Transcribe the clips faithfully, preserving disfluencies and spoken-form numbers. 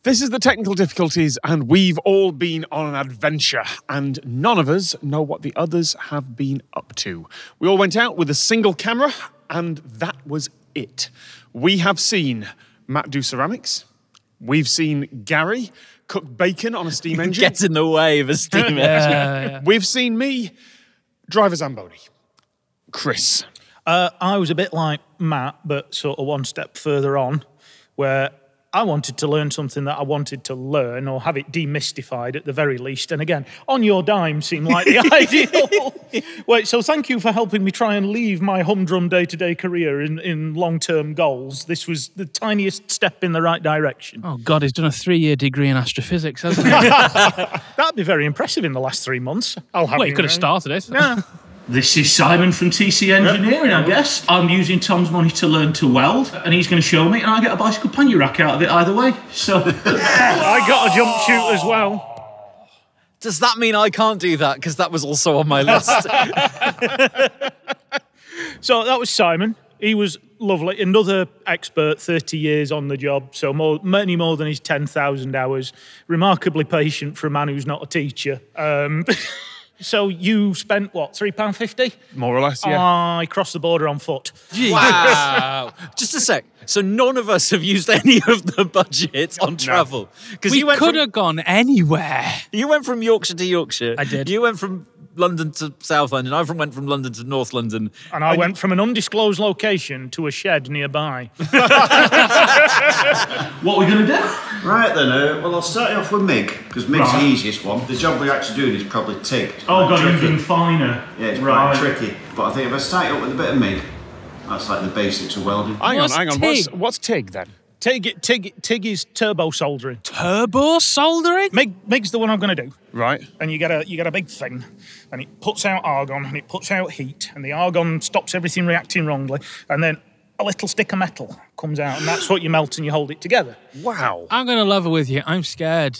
This is the technical difficulties, and we've all been on an adventure, and none of us know what the others have been up to. We all went out with a single camera, and that was it. We have seen Matt do ceramics. We've seen Gary cook bacon on a steam engine. Get in the way of a steam engine. Yeah, yeah. We've seen me drive a Zamboni. Chris. Uh, I was a bit like Matt, but sort of one step further on, where I wanted to learn something that I wanted to learn or have it demystified at the very least. And again, on your dime seemed like the ideal. Wait, so thank you for helping me try and leave my humdrum day-to-day career in, in long-term goals. This was the tiniest step in the right direction. Oh, God, he's done a three-year degree in astrophysics, hasn't he? That'd be very impressive in the last three months. I'll have Well, he you could have know. started it. Yeah. This is Simon from T C Engineering, I guess. I'm using Tom's money to learn to weld, and he's going to show me, and I get a bicycle pannier rack out of it either way. So, I got a jump shoot as well. Does that mean I can't do that? Because that was also on my list. So that was Simon. He was lovely. Another expert, thirty years on the job, so more, many more than his ten thousand hours. Remarkably patient for a man who's not a teacher. Um, so you spent, what, three pounds fifty? More or less, yeah. I crossed the border on foot. Wow. Just a sec. So none of us have used any of the budget on travel. Because We you went could from, have gone anywhere. you went from Yorkshire to Yorkshire. I did. You went from London to South London. I from went from London to North London. And I went from an undisclosed location to a shed nearby. what are we going to do? Right then, uh, well I'll start you off with M I G, because M I G's Right. the easiest one. The job we're actually doing is probably TIG. It's Oh, quite God, tricky. using finer. Yeah, it's right. quite tricky. But I think if I start you up with a bit of M I G, that's like the basics of welding. Hang What's on, hang on. What's, TIG? what's TIG then? TIG, TIG, TIG is turbo soldering. Turbo soldering? MIG, MIG's the one I'm going to do. Right. And you get a you get a big thing, and it puts out argon, and it puts out heat, and the argon stops everything reacting wrongly, and then a little stick of metal comes out, and that's what you melt and you hold it together. Wow. I'm going to level with you. I'm scared.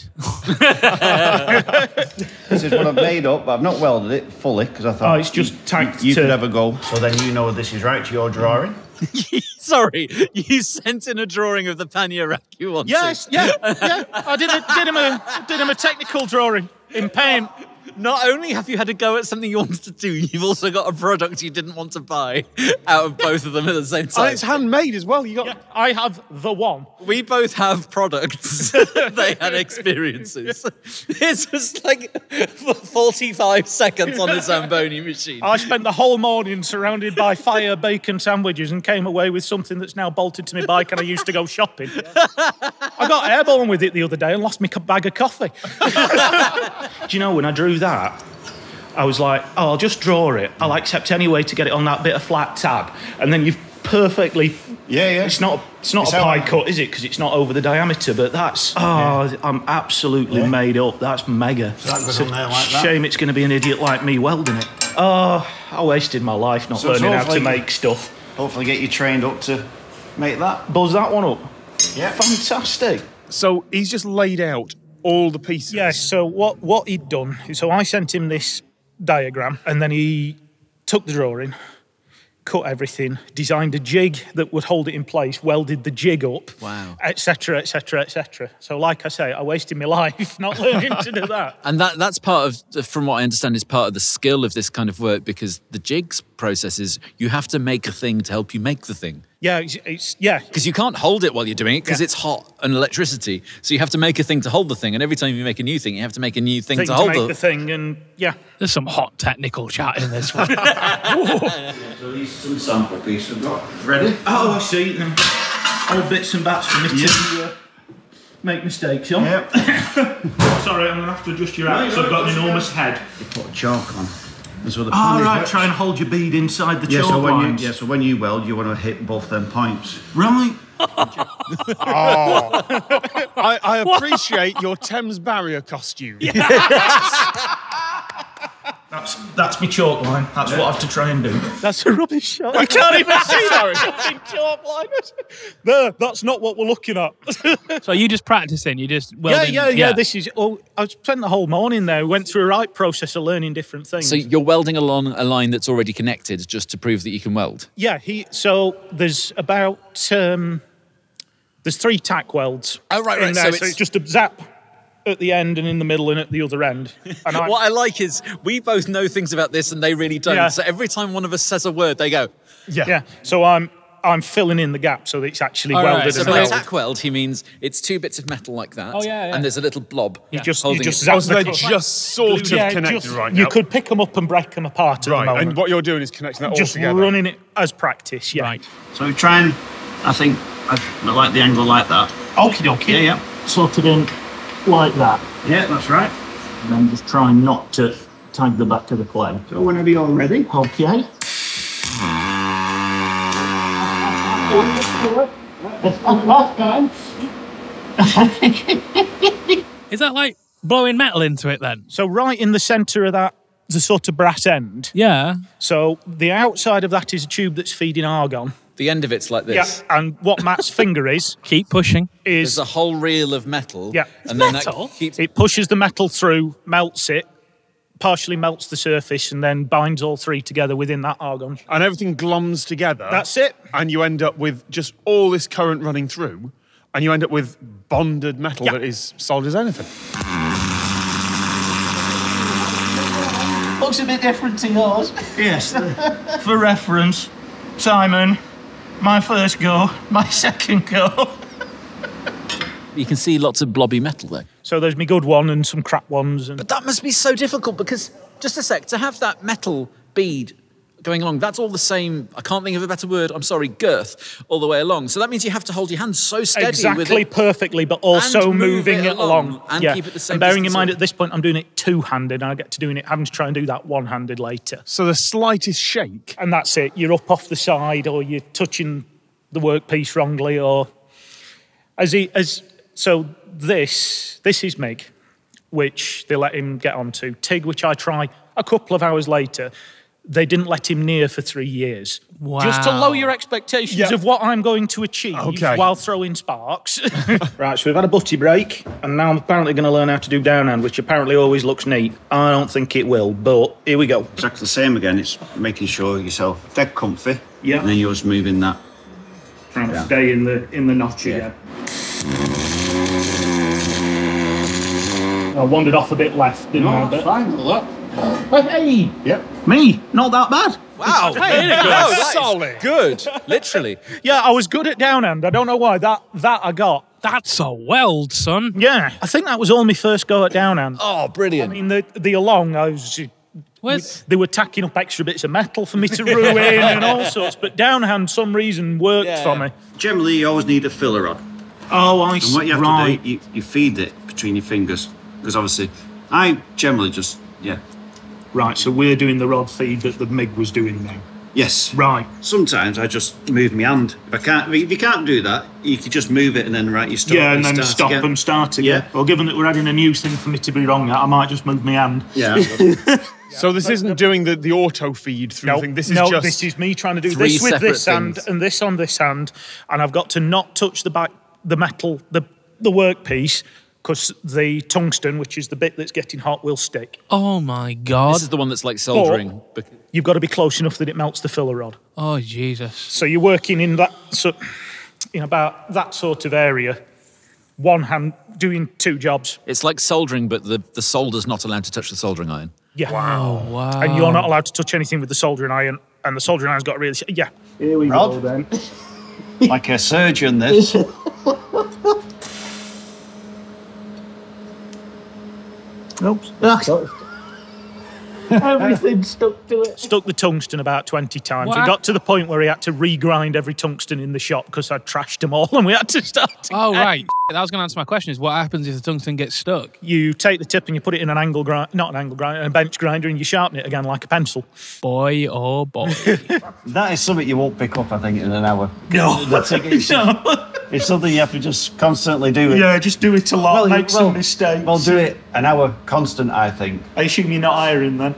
This is what I've made up, but I've not welded it fully, because I thought Oh, it's just you, tacked you, you to- could have a go. So then you know this is right to your drawing. Sorry, you sent in a drawing of the pannier rack you wanted. Yes, yeah, yeah. I did, a, did him a did him a technical drawing in paint. Not only have you had a go at something you wanted to do, you've also got a product you didn't want to buy out of both of them at the same time. And it's handmade as well. You got. Yeah, I have the one. We both have products. They had experiences. This was like forty-five seconds on a Zamboni machine. I spent the whole morning surrounded by fire bacon sandwiches and came away with something that's now bolted to my bike, and I used to go shopping. I got airborne with it the other day and lost my co- bag of coffee. Do you know, when I drew that, I was like, oh, I'll just draw it. I'll accept any way to get it on that bit of flat tab. And then you've perfectly... Yeah, yeah. It's not, it's not It's a how pie I- cut, is it? Because it's not over the diameter, but that's... Oh, I'm absolutely Yeah. made up. That's mega. So that goes It's a on there like that. shame it's going to be an idiot like me welding it. Oh, I wasted my life not So it's learning how to hopefully- make stuff. Hopefully get you trained up to make that. Buzz that one up. Yeah. Fantastic. So he's just laid out all the pieces. Yes, so what, what he'd done, so I sent him this diagram, and then he took the drawing, cut everything, designed a jig that would hold it in place, welded the jig up, Wow. et cetera, et cetera, et cetera. So like I say, I wasted my life not learning to do that. And that that's part of, from what I understand, is part of the skill of this kind of work, because the jigs process is you have to make a thing to help you make the thing. Yeah, it's, it's yeah. Because you can't hold it while you're doing it because Yeah. it's hot and electricity. So you have to make a thing to hold the thing. And every time you make a new thing, you have to make a new thing, Thing to to hold make the the thing, and yeah. There's some hot technical chat in this one. So these are some sample pieces I've got. Ready? Oh, I see. Them old bits and bats for me Yeah. to uh, make mistakes on. Yep. Sorry, I'm going to have to adjust your No, axe. no, I've got an no, enormous head. You put chalk on. That's what the All pannier right, works. try and hold your bead inside the Yeah, chalk so when lines. you yeah, so when you weld, you want to hit both them points. Right. I, I appreciate your Thames barrier costume. That's that's my chalk line. That's what I have to try and do. That's a rubbish shot. I can't even see that fucking chalk line. No, that's not what we're looking at. So are you just practicing? You just yeah, welding? yeah, yeah, This is. Oh, I spent the whole morning there. Went through a right process of learning different things. So you're welding along a line that's already connected just to prove that you can weld? yeah, he. So there's about um, There's three tack welds. Oh, right, in right, there, so so it's- it's just a zap at the end and in the middle and at the other end. And I'm- What I like is we both know things about this and they really don't. Yeah. So every time one of us says a word, they go. Yeah. yeah, so I'm I'm filling in the gap so that it's actually All right, welded so and So by held. tack weld, he means it's two bits of metal like that. Oh, yeah, yeah. And there's a little blob. You just, you holding just it. zap Oh, so they're the- just sort of Yeah, connected just- right You now. could pick them up and break them apart at Right, the moment. and what you're doing is connecting that all just together. running it as practice, yeah. Right. So we try and, I think, I, I like the angle like that. Okie dokie. Yeah, yeah. Sort it in like that. Yeah, that's right. And then just try not to tag the back of the clay. So whenever you're ready. Okay. Is that like blowing metal into it then? So right in the centre of that, the sort of brass end. Yeah. So the outside of that is a tube that's feeding argon. The end of it's like this. Yeah. And what Matt's finger is, Keep pushing. There's is a whole reel of metal. Yeah. And then Metal? that keeps. it pushes the metal through, melts it, partially melts the surface, and then binds all three together within that argon. And everything glums together. That's it. And you end up with just all this current running through, and you end up with bonded metal Yeah. that is solid as anything. Looks a bit different to yours. Yes. For reference, Simon, my first go, my second go. You can see lots of blobby metal there. So there's me good one and some crap ones. And But that must be so difficult because, just a sec, to have that metal bead going along, that's all the same, I can't think of a better word, I'm sorry, girth, all the way along. So that means you have to hold your hand so steady with exactly it. perfectly, but also And move moving it it along along. and yeah. keep it the same And bearing in distance mind away. at this point I'm doing it two-handed and I get to doing it having to try and do that one-handed later. So the slightest shake. And that's it. You're up off the side or you're touching the workpiece wrongly or as he as so this this is Mig, which they let him get onto. Tig, which I try a couple of hours later. They didn't let him near for three years. Wow. Just to lower your expectations Yeah. of what I'm going to achieve Okay. while throwing sparks. Right, so we've had a butty break, and now I'm apparently going to learn how to do downhand, which apparently always looks neat. I don't think it will, but here we go. Exactly the same again. It's making sure yourself dead comfy. Yeah. And then you're just moving that. Trying to stay in the in the notch Yeah. again. I wandered off a bit left, didn't I? But- fine. Look. Hey! Yep. Me, not that bad. Wow, Hey, no, that is solid. good, literally. Yeah, I was good at downhand. I don't know why. That that I got. That's a weld, son. Yeah, I think that was all my first go at downhand. Oh, brilliant. I mean, the the along, I was. Where's They were tacking up extra bits of metal for me to ruin and all sorts, but downhand, some reason, worked Yeah, for yeah. me. Generally, you always need a filler rod. Oh, I And what you have right. to do, you, you feed it between your fingers. Because obviously, I generally just, yeah. Right, so we're doing the rod feed that the Mig was doing now. Yes. Right. Sometimes I just move my hand. If I can't, if you can't do that, you can just move it and then right, you stop. Yeah, and you then start stop again. and start again. Yeah. Well, given that we're adding a new thing for me to be wrong at, I might just move my hand. Yeah. So this isn't doing the, the auto feed through No, thing. This is no, just this is me trying to do three this with separate this hand things. and this on this hand, and I've got to not touch the back, the metal, the the workpiece, because the tungsten, which is the bit that's getting hot, will stick. Oh my god. This is the one that's like soldering. Bec- You've got to be close enough that it melts the filler rod. Oh Jesus. So you're working in that, so, in about that sort of area, one hand doing two jobs. It's like soldering, but the, the solder's not allowed to touch the soldering iron. Yeah. Oh wow. And you're not allowed to touch anything with the soldering iron, and the soldering iron's got really, yeah. Here we Rod? go then. Like a surgeon, this. Oops. Everything stuck to it. Stuck the tungsten about twenty times. What? It got to the point where he had to regrind every tungsten in the shop because I'd trashed them all and we had to start again. Oh right. That was going to answer my question. Is what happens if the tungsten gets stuck? You take the tip and you put it in an angle grind, not an angle grinder, a bench grinder, and you sharpen it again like a pencil. Boy, oh boy. That is something you won't pick up, I think, in an hour. No. That's it. It's, it's something you have to just constantly do. It. Yeah, just do it a lot, Well, you- make some well, mistakes. Well, do it an hour constant, I think. I assume you're not iron then.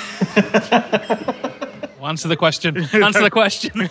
Answer the question. Answer the question.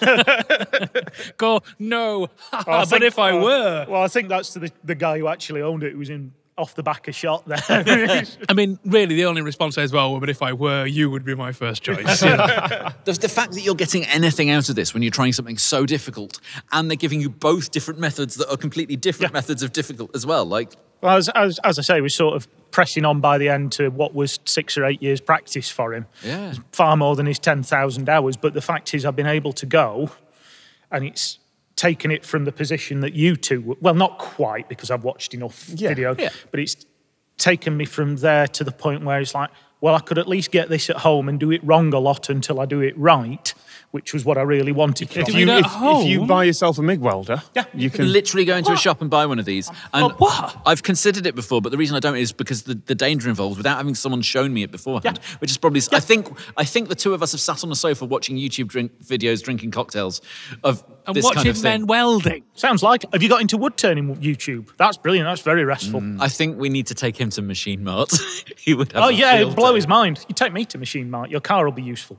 Go, no. I but think- if I uh, were. Well, I think that's to the, the guy who actually owned it, who was in off the back of shot there. I mean, really, the only response is, well, but if I were, you would be my first choice. You know? The, the fact that you're getting anything out of this when you're trying something so difficult, and they're giving you both different methods that are completely different Yeah. methods of difficult as well. Like, Well, as, as, as I say, we're sort of pressing on by the end to what was six or eight years practice for him. Yeah. Far more than his ten thousand hours. But the fact is, I've been able to go, and it's taken it from the position that you two, well, not quite, because I've watched enough Yeah. video, Yeah. but it's taken me from there to the point where it's like, well, I could at least get this at home and do it wrong a lot until I do it right, which was what I really wanted to do do. it You, at if, if you home? buy yourself a MIG welder, Yeah. you you can. can literally go into a shop and buy one of these. And Oh, what? I've considered it before, but the reason I don't is because the, the danger involved without having someone shown me it beforehand, Yeah. which is probably. I think I think the two of us have sat on the sofa watching YouTube drink videos, drinking cocktails of And this watching kind of thing. men welding. Sounds like. Have you got into wood turning YouTube? That's brilliant. That's very restful. I think we need to take him to Machine Mart. He would have Oh, a yeah, field it'd blow day. his mind. You take me to Machine Mart, your car will be useful.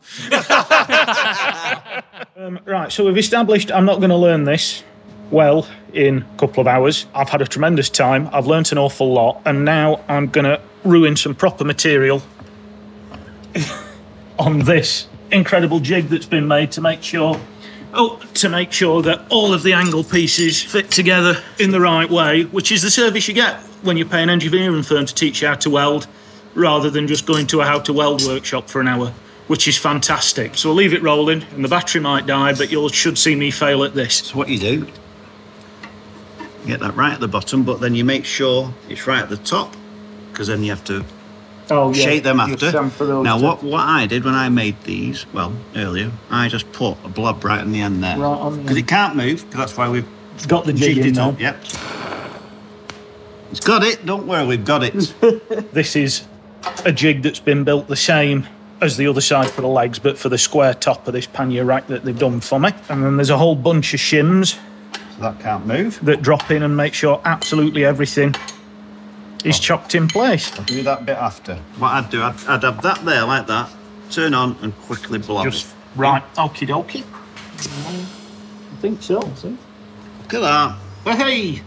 um, right, so we've established I'm not going to learn this well in a couple of hours. I've had a tremendous time. I've learnt an awful lot, and now I'm going to ruin some proper material on this incredible jig that's been made to make sure Oh, to make sure that all of the angle pieces fit together in the right way, which is the service you get when you pay an engineering firm to teach you how to weld, rather than just going to a how to weld workshop for an hour, which is fantastic. So I'll leave it rolling, and the battery might die, but you should see me fail at this. So what you do, you get that right at the bottom, but then you make sure it's right at the top, because then you have to Oh, shake them after. Now, what, what I did when I made these, well, earlier, I just put a blob right on the end there. Right on the Because end. it can't move, because that's why we've got the jig jigged in it now. up. Yep. It's got it. Don't worry, we've got it. This is a jig that's been built the same as the other side for the legs, but for the square top of this pannier rack that they've done for me. And then there's a whole bunch of shims So that can't move. that drop in and make sure absolutely everything is chocked in place. Do that bit after. What I'd do, I'd, I'd have that there like that, turn on and quickly blob Just it. right, okie dokie. I think so. See? Look at that. Well, hey!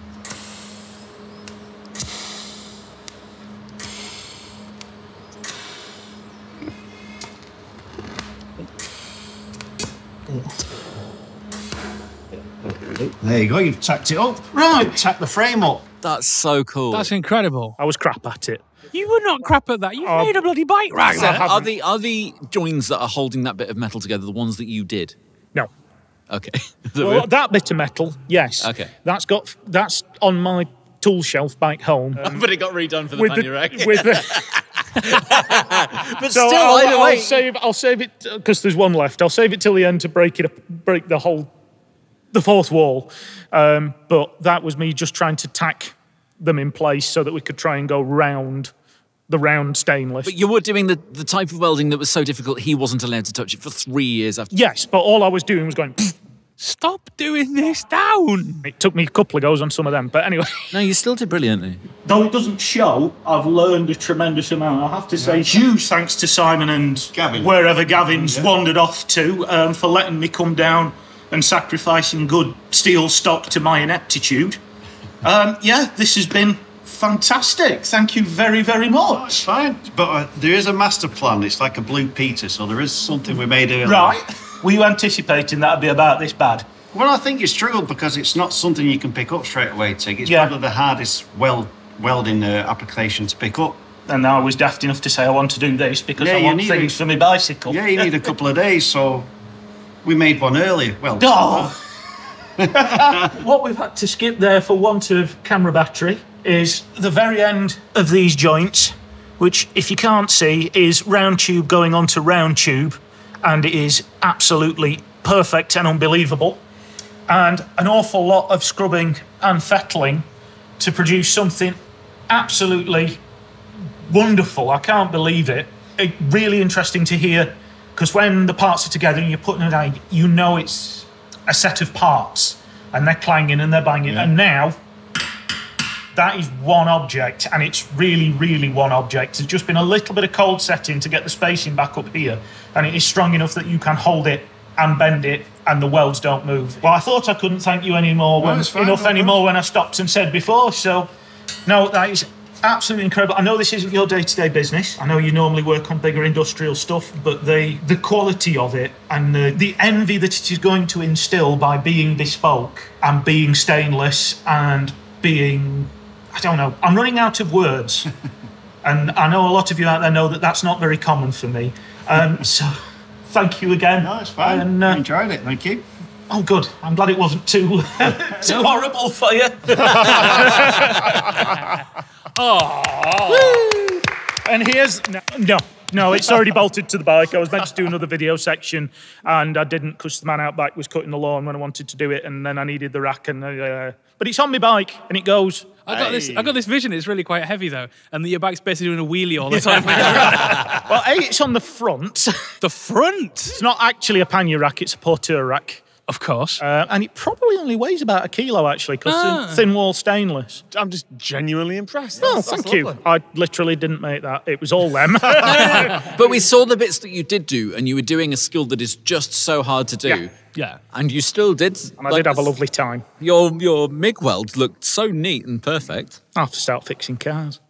There you go, you've tacked it up. Right, tack the frame up. That's so cool. That's incredible. I was crap at it. You were not crap at that. You Oh. made a bloody bike rack. So there. are the are the joins that are holding that bit of metal together the ones that you did? No. Okay. Well, that bit of metal, yes. Okay. That's got that's on my tool shelf back home. but it got redone for the with pannier the, rack. with the, but so still, I'll, either I'll way. save. I'll save it because there's one left. I'll save it till the end to break it up, break the whole, the fourth wall. Um, but that was me just trying to tack them in place so that we could try and go round the round stainless. But you were doing the, the type of welding that was so difficult he wasn't allowed to touch it for three years after. Yes, but all I was doing was going. Stop doing this down. It took me a couple of goes on some of them, but anyway. No, you still did brilliantly. Though it doesn't show, I've learned a tremendous amount. I have to say, huge thanks to Simon and Gavin. wherever Gavin's wandered off to um, for letting me come down and sacrificing good steel stock to my ineptitude. Um, yeah, this has been fantastic. Thank you very, very much. It's fine. But uh, there is a master plan. It's like a Blue Peter, so there is something we made earlier. Right. Were you anticipating that'd be about this bad? Well, I think you struggled because it's not something you can pick up straight away, Tig. It's Yeah. probably the hardest weld, welding uh, application to pick up. And I was daft enough to say I want to do this because Yeah, I you want need things it. for my bicycle. Yeah, you need a couple of days, so we made one earlier. Well, Oh! What we've had to skip there for want of camera battery is the very end of these joints, which, if you can't see, is round tube going onto round tube, and it is absolutely perfect and unbelievable. And an awful lot of scrubbing and fettling to produce something absolutely wonderful. I can't believe it. It really interesting to hear, because when the parts are together and you're putting it out, you know it's a set of parts, and they're clanging and they're banging. Yeah. And now, that is one object, and it's really, really one object. There's just been a little bit of cold setting to get the spacing back up here, and it is strong enough that you can hold it and bend it, and the welds don't move. Well, I thought I couldn't thank you anymore, No, when, it's fine, enough no anymore when I stopped and said before, so no, that is absolutely incredible. I know this isn't your day-to-day business. I know you normally work on bigger industrial stuff, but the the quality of it and the, the envy that it is going to instill by being bespoke and being stainless and being, I don't know, I'm running out of words. And I know a lot of you out there know that that's not very common for me. Um, so thank you again. No, it's fine. And, uh, I enjoyed it, thank you. Oh, good. I'm glad it wasn't too, too horrible for you. Oh. And here's... No, no, no, it's already bolted to the bike. I was meant to do another video section, and I didn't because the man out back was cutting the lawn when I wanted to do it, and then I needed the rack. And uh, But it's on my bike, and it goes... I got this. I got this vision. It's really quite heavy though, and your bike's basically doing a wheelie all the time. Well, A, it's on the front. The front. It's not actually a pannier rack; it's a porteur rack. Of course. Uh, and it probably only weighs about a kilo actually, because Ah. it's thin wall stainless. I'm just genuinely impressed. Oh, That's- thank that's you. lovely. I literally didn't make that. It was all them. But we saw the bits that you did do, and you were doing a skill that is just so hard to do. Yeah. Yeah. And you still did. And I did have a lovely time. Your, your MIG weld looked so neat and perfect. I have to start fixing cars.